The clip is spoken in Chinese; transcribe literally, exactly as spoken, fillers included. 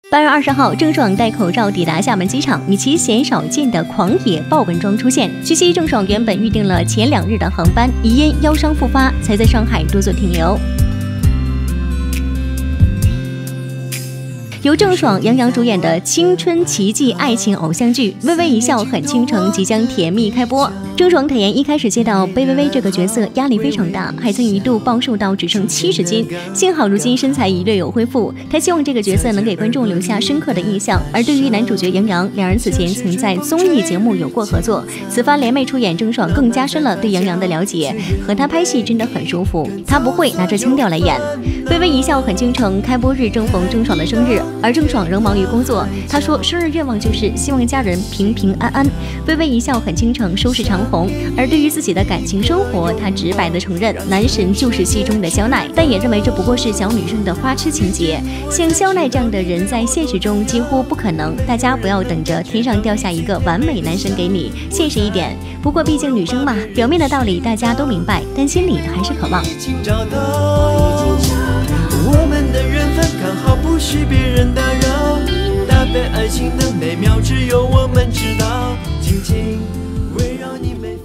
八月二十号，郑爽戴口罩抵达厦门机场，以其鲜少见的狂野豹纹装出现。据悉，郑爽原本预定了前两日的航班，疑因腰伤复发，才在上海多做停留。由郑爽、杨洋主演的青春奇迹爱情偶像剧《微微一笑很倾城》即将甜蜜开播。郑爽坦言，一开始接到贝微微这个角色压力非常大，还曾一度暴瘦到只剩七十斤，幸好如今身材已略有恢复。她希望这个角色能给观众留下深刻的印象。而对于男主角杨洋，两人此前曾在综艺节目有过合作，此番联袂出演，郑爽更加深了对杨洋的了解，和他拍戏真的很舒服，他不会拿着腔调来演。微微一笑很倾城开播日正逢郑爽的生日，而郑爽仍忙于工作。她说生日愿望就是希望家人平平安安。微微一笑很倾城收视长红。而对于自己的感情生活，她直白地承认男神就是戏中的肖奈，但也认为这不过是小女生的花痴情节。像肖奈这样的人在现实中几乎不可能，大家不要等着天上掉下一个完美男神给你，现实一点。不过毕竟女生嘛，表面的道理大家都明白，但心里还是渴望。 我们的缘分刚好不许别人打扰，搭配爱情的美妙只有我们知道，紧紧围绕你每